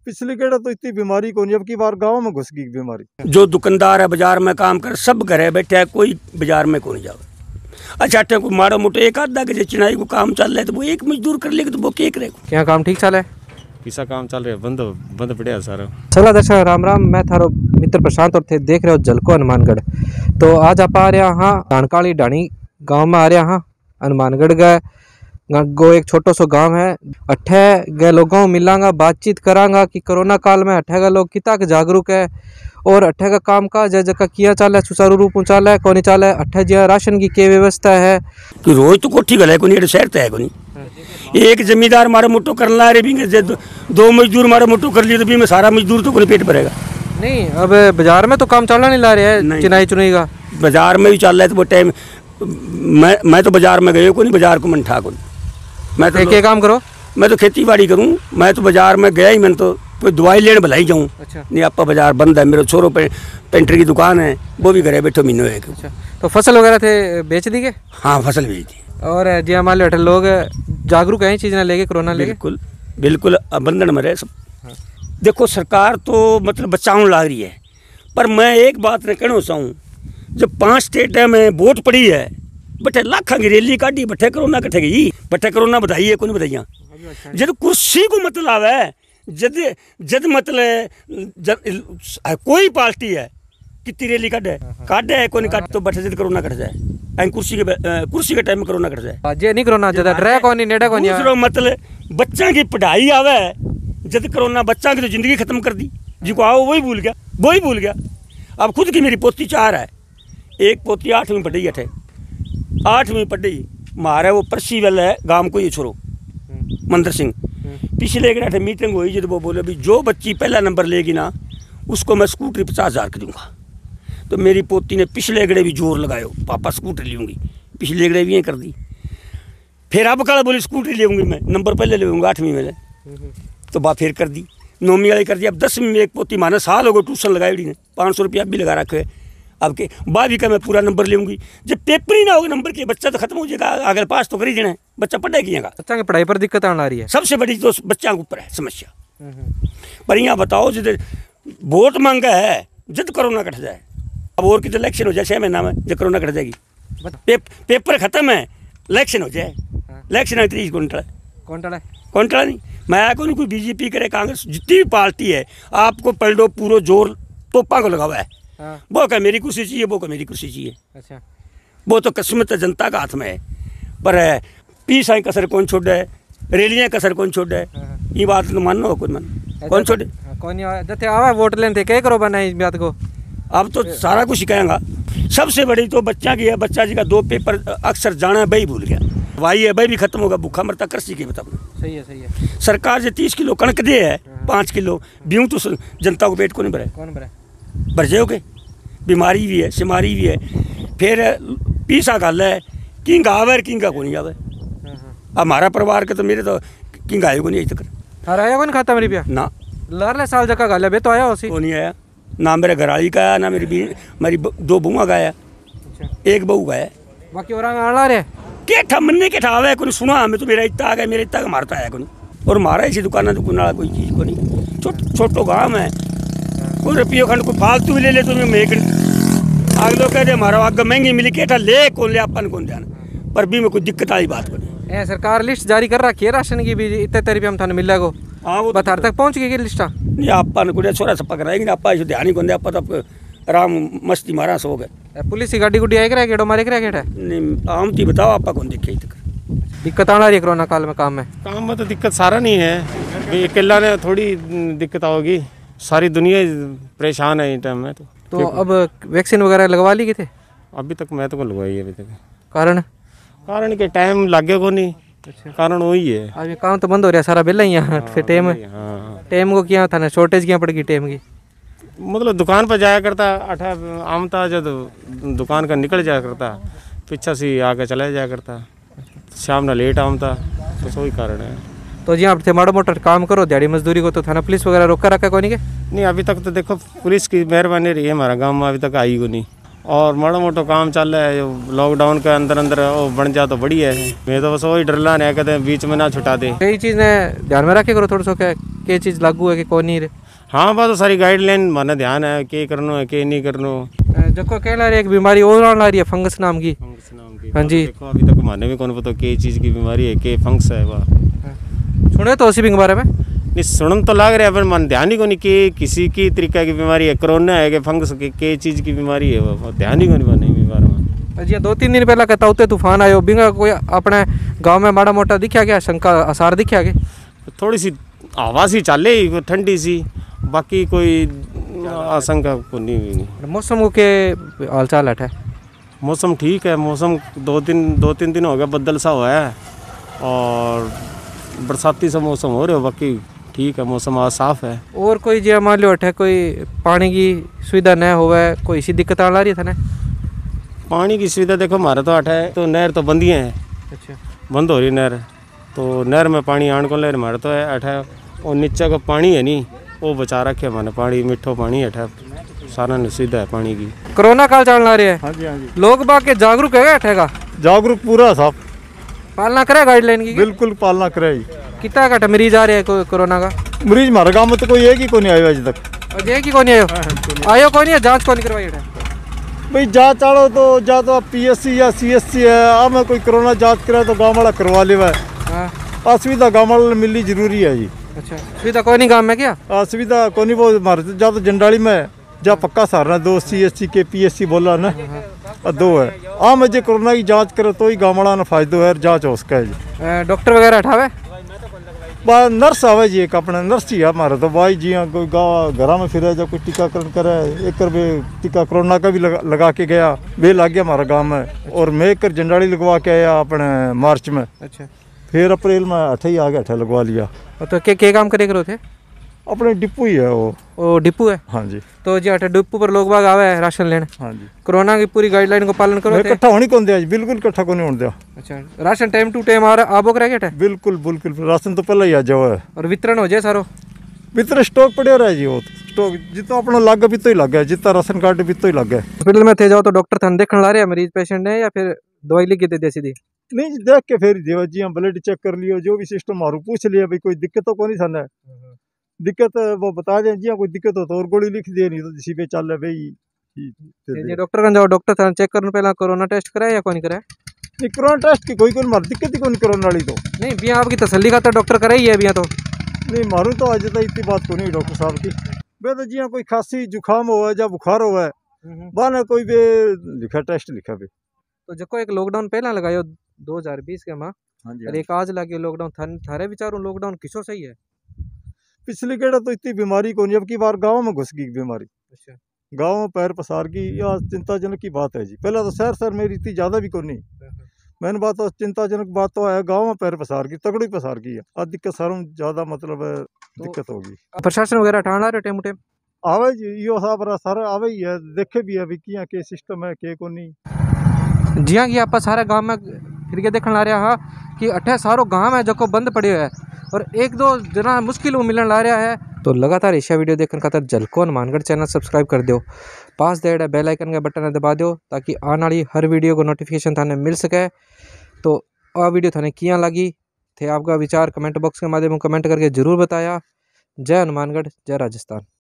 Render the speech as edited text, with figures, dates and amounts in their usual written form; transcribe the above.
पिछली केड़ा तो इतनी बीमारी को नहीं, अब की बार गांव में घुस गई बीमारी। जो दुकानदार है बाजार में काम कर सब घरे बैठे है, कोई बाजार में को नहीं जावे। अच्छा को माड़ा मोटे एक आधा के चिनाई को काम चल रहा है तो वो एक मजदूर कर लेगा तो वो क्या करेगा। क्या काम ठीक चल रहा है? किसा काम चल रहा है, बंद पड़े सारा। चला दर्शक राम राम, मैं थारो मित्र प्रशांत और थे देख रहे हो जलको हनुमानगढ़। तो आज आप आ रहे हाँ डाणकाली डाणी गांव में आ रहे हाँ। हनुमानगढ़ गए गो एक छोटो सो गांव है। अठे गए लोगों मिलांगा, बातचीत करांगा कि कोरोना काल में अठे का लोग कितना जागरूक है और अठे का काम काज है जगह किया चाल है, सुचारू रूप चाल है कौन चाल है, अठे जो राशन की क्या व्यवस्था है कि रोज तो कोठी गल है कोनी शहर तो है कोनी। एक जमींदार मारे मोटो कर ला रहे भी दो मजदूर मारे मोटो कर लिए तो भी में सारा मजदूर तो कोई पेट भरेगा नहीं। अब बाजार में तो काम चलना नहीं ला रहे है चिनाई चुनाई का, बाजार में भी चल रहा है तो वो टाइम मैं तो बाजार में गए को नहीं, बाजार को मन ठा को मैं तो क्या काम करो, मैं तो खेती बाड़ी करूँ। मैं तो बाजार में गया ही, मैंने तो कोई दवाई लेने भलाई जाऊँ। अच्छा। नहीं आपका बाजार बंद है, मेरे छोरों पे पेंटर की दुकान है वो भी घरे बैठो महीनों है। अच्छा। तो फसल वगैरह थे बेच दी के? हाँ फसल बेच दी। और जी हमारे अठे लोग जागरूक हैं चीज़ ना लेके कोरोना लेके? बिल्कुल बिल्कुल बंधन में रहे सब। हाँ। देखो सरकार तो मतलब बचाने लग रही है, पर मैं एक बात ने कहना चाहूँ, जब 5 स्टेट में वोट पड़ी है बटे लाखा की रैली काटी बटे कोरोना कटे गई, बटे कोरोना बधाई है कोई बधाइया जब कुर्सी को मतलब है जद मतलब कोई पार्टी है कितनी रैली काटे है कोई काट तो बटे जब कोरोना कट जाए कुर्सी के टाइम में कोरोना कट जाए जे नहीं कोरोना ज्यादा डरे कोनी नेड़े कोनी मतलब बच्चा की पढ़ाई आवे जब कोरोना बच्चा की तो जिंदगी खत्म कर दी, जिसको आओ वही भूल गया। अब खुद की मेरी पोती 4 है, एक पोती 8वीं पढ़ी है, 8वीं पढ़ी मारे वो परसी वाला है गांव को ये छोरो मंदिर सिंह। पिछले एक मीटिंग हुई जब वो बोले भी जो बच्ची पहला नंबर लेगी ना उसको मैं स्कूटरी 50,000 की दूंगा। तो मेरी पोती ने पिछले गड़े भी जोर लगायो पापा स्कूटरी लूँगी, पिछले गड़े भी ये कर दी। फिर अब कल बोली स्कूटरी लेंगी मैं, नंबर पहले लेंगा 8वीं में तो बात फिर कर दी, 9वीं वाली कर दी। अब 10वीं में एक पोती माने साल हो गए ट्यूशन लगाई ने 500 रुपया भी लगा रखे। अब के बाद भी का मैं पूरा नंबर लूँगी, जब पेपर ही ना होगा नंबर के बच्चा तो खत्म हो जाएगा, आगे पास तो कर ही देना है, बच्चा पढ़े कि बच्चा की पढ़ाई पर दिक्कत आने आ रही है। सबसे बड़ी तो बच्चा के ऊपर है समस्या। पर यहाँ बताओ जब वोट मांगा है जब कोरोना कट जाए, अब और की तो इलेक्शन हो जाए 6 महीना में जब कोरोना कट जाएगी, पेपर खत्म है इलेक्शन हो जाए, इलेक्शन 30 क्विंटल नहीं। मैं को नहीं कोई बीजेपी करे कांग्रेस जितनी भी पार्टी है आपको पढ़ लो पूरा जोर तोपा को लगा हुआ है। हाँ। वो क्या मेरी कुर्सी चाहिए, वो क्या मेरी कुर्सी चाहिए। अच्छा। वो तो किस्मत जनता का हाथ में है, पर पीस आई कसर कौन छोड़ है, रैलियाँ कसर कौन छोड़ है। हाँ। ये बात तो मानो कोई मन कौन छोड़े कौन जैसे आवा वोट लेने थे क्या करो बना इस बात को। अब तो सारा कुछ कहेंगा। सबसे बड़ी तो बच्चा की है, बच्चा जी का 2 पेपर अक्सर जाना है वही भूल गया, वाई है वही भी खत्म होगा, भूखा मरता कृषि के बता। सही है। सरकार से 30 किलो कणक दे है, 5 किलो ब्यूँ तो जनता को पेट को नहीं भरे, कौन भर जाओगे। बीमारी भी है, सिमारी भी है, फिर पीसा गल है किंग आवे किंगा को नहीं आवे। हमारा परिवार के तो मेरे तो किंग आए को नहीं अभी तक। आया कौन खाता मेरी ना लारले साल जगह गल है तो आया उसी को नहीं आया, ना मेरे घरवाली का आया, ना मेरी 2 बुआ का आया। अच्छा। एक बहू का है, बाकी और आ रहे केठा मन्ने केठा आवे को सुना हमें तो मेरा इतना आ गया, मेरे इतना का मारता आया को नहीं। और मारा इसी दुकान वाला कोई चीज़ को नहीं, छोटो गाँव है, कोई रुपये खंड कोई फालतू भी ले ले तो आगे लोग कहते हमारा आगे महंगी मिली केठा ले कौन ले अपन कौन जाना, पर भी में कोई दिक्कत वाली बात को नहीं। सरकार लिस्ट जारी कर रखी है राशन की भी, इतने रुपये हम थाने मिल जाएगा। हाँ वो बता तक पहुँच गई लिस्ट नहीं, अपन को छोरा छप्पा कराएंगे ना, आप ध्यान ही कौन दे, आप तो आराम मस्ती मारा सो गए। पुलिस की गाड़ी गुड्डी आई करा गेड़ो मारे करा गेटा नहीं आम थी बताओ आप कौन देखे तक दिक्कत आना रही है कोरोना काल में काम में तो दिक्कत सारा नहीं है, अकेला ने थोड़ी दिक्कत होगी, सारी दुनिया परेशान है इस टाइम में। तो अब वैक्सीन वगैरह लगवा ली थे? अभी तक मैं तो लगवाई है अभी तक। कारण के टाइम लागे को नहीं। अच्छा। कारण वही है, अभी काम तो बंद हो रहा है सारा बिल ही यहाँ। फिर टेम को क्या था ना शॉर्टेज क्या पड़ेगी टेम की, मतलब दुकान पर जाया करता आमता जब दुकान का निकल जाया करता पीछा से आके चला जाया करता, शाम ना लेट आमता, तो वही कारण है। तो जी आप थे माड़ा मोटा काम करो दिहाड़ी मजदूरी को, तो थाना पुलिस वगैरह रोका रखा कोई नहीं के? नहीं अभी तक तो देखो पुलिस की मेहरबानी रही है, हमारा गांव में अभी तक आई को नहीं। और माड़ा मोटो काम चल रहा है, जो लॉकडाउन के अंदर अंदर वो बन जा तो बढ़िया है। मैं तो बस वही डरला नहीं कहते हैं बीच में ना छुटा दे। कई चीज़ ने ध्यान में रखे करो थोड़ा सा क्या चीज़ लागू है कि कौन नहीं। हाँ बात तो सारी गाइडलाइन माने ध्यान है के करनो है के नहीं करनो। जको कह ला रही एक बीमारी और आ रही है फंगस नाम की। फंगस नाम की। हाँ जी। देखो अभी तक माने भी कौन पता के चीज़ की बीमारी है, के फंगस है वह। सुने तो उसी के बारे में नहीं सुनन तो लग रहा है पर मन ध्यान ही को नहीं कि किसी की तरीका की बीमारी है, कोरोना है कि फंगस के चीज़ की बीमारी है, वो ध्यान ही को नहीं बने बीमार में। जी 2-3 दिन पहला कहता उते तूफान आयो बिंगा कोई अपने गांव में माड़ा मोटा दिखा गया शंका आसार दिखा के थोड़ी सी हवा सी चले ठंडी सी, बाकी कोई आशंका को नहीं। मौसम को के हाल चाल है? मौसम ठीक है, मौसम दो तीन दिन हो गया बदल सा हुआ है और बरसाती सा मौसम हो रहा है, बाकी ठीक है मौसम आज साफ है। और कोई जी मान लो अठे कोई पानी की सुविधा न होवे कोई सी दिक्कत आ रही था ना? पानी की सुविधा देखो हमारा तो अठे तो नहर तो बंद ही है। अच्छा बंद हो रही नहर, तो नहर में पानी आन को ले हमारे तो है अठे, और नीचे का पानी है नहीं वो बचा रखे मैंने, पानी मिठो पानी है अठे, सारा सुविधा है पानी की। कोरोना काल चल रही है। हाँ जी हाँ जी। लोग बाग के जागरूक है अठेगा? जागरूक पूरा साहब, पालना करे गाइडलाइन की? बिल्कुल पालना करे। कितना घट मरीज आ रहे हैं कोरोना का? मरीज हमारे गाँव में तो कोई एक ही को नहीं आया अभी तक। और ये की कौन आयो? आयो कौन है? जांच कौन करवाई है? भाई जाँच आड़ो तो जा तो PSC या CSC है, अब मैं कोई कोरोना जाँच करे तो गाँव वाला करवा लेवा है। असुविधा गाँव वाला मिलनी जरूरी है जी। अच्छा सुविधा कोई नहीं गाँव में क्या? असुविधा को नहीं, वो हमारे जा तो जंडाली में जा पक्का सारना 2 CSC के PSC बोला ना, 2 है। हाँ मैं जो कोरोना की जाँच करे तो ही गाँव वाला ना फायदो है, जाँच हो उसका है जी। डॉक्टर वगैरह हटावे? नर्स आवे जी, एक अपने नर्स ही है हमारे तो भाई जी। कोई गाँव घर में फिरे जो कोई टीकाकरण करे, एक वे टीका कोरोना का भी लगा के गया, वे लग गया हमारे गाँव में। और मैं एक जंडाली लगवा के आया अपने मार्च में। अच्छा फिर अप्रैल में अठे ही आ गया, अठे लगवा लिया। तो क्या काम करे करो थे? अपने डिपो ही है वो डिपो है? हाँ जी। तो जी अठे डिपो पर लोग बाग आवे राशन लेने? हाँ जी। कोरोना की पूरी गाइडलाइन को पालन करो? इकट्ठा होनी कौन दिया जी, बिल्कुल इकट्ठा को नहीं होने दिया। अच्छा राशन टाइम टू टाइम आ रहा आबो करे क्या? बिल्कुल बिल्कुल, राशन तो पहले ही आ जाओ है। और वितरण हो जाए सारो? भीतर स्टॉक पड़े रहा जी, वो स्टॉक जितना अपना लग भी तो ही लग गया, जितना राशन कार्ड भी तो ही लग गया। हॉस्पिटल में थे जाओ तो डॉक्टर थाने देखने ला रहे हैं मरीज पेशेंट ने, या फिर दवाई लिख के दे दे सीधी? नहीं जी, देख के फिर देवा जी, हम ब्लड चेक कर लियो, जो भी सिस्टम मारू पूछ लिया भाई कोई दिक्कत तो को नहीं थाने। दिक्कत वो बता दें जी, कोई दिक्कत हो तो और गोली लिख दे, नहीं तो इसी पे चल रहा भाई। डॉक्टर का जाओ, डॉक्टर थाने चेक करने पहला कोरोना टेस्ट कराए या कौन कराए? नहीं कोरोना टेस्ट की कोई मार दिक्कत ही कौन कोरोना वाली तो नहीं बिया आपकी तसल्ली का तो डॉक्टर कराई है बिया तो? नहीं मारू तो आज तक इतनी बात को नहीं डॉक्टर साहब की। वे तो जी कोई खांसी जुकाम हुआ या बुखार हुआ है बाना कोई भी लिखा टेस्ट लिखा भी। तो जको एक लॉकडाउन पहला लगायो 2020 के माँ, और एक आज लगे लॉकडाउन, थारे विचारों लॉकडाउन किसो सही है? पिछली केड़ा तो इतनी बीमारी को नहीं, अब की बार गाँव में घुस गई बीमारी। अच्छा गाँव में पैर पसार की, यह चिंताजनक की बात है जी। पहले तो शहर में इतनी ज़्यादा भी को नहीं, मैंने बात तो चिंताजनक बात तो है, गाँव में पैर पसार की, तगड़ी पसार की है। आज दिक्कत सारों ज़्यादा मतलब दिक्कत होगी। प्रशासन वगैरह हटाना रहे टेम टेम आवे जी, यो साहब सारा आवे ही है, देखे भी है भी किया के सिस्टम है के को नहीं। जी हाँ कि आप सारे गांव में फिर के देखने ला रहा हाँ कि अठे सारो गांव है जो बंद पड़े है और एक दो जना मुश्किल मिलने ला रहा है। तो लगातार ऐसा वीडियो देखने खातर झलको हनुमानगढ़ चैनल सब्सक्राइब कर दो, पास दे बेल आइकन का बटन दबा दो ताकि आने वाली हर वीडियो को नोटिफिकेशन थाने मिल सके। तो आ वीडियो थाने किया लगी थे, आपका विचार कमेंट बॉक्स के माध्यम में कमेंट करके जरूर बताया। जय हनुमानगढ़, जय राजस्थान।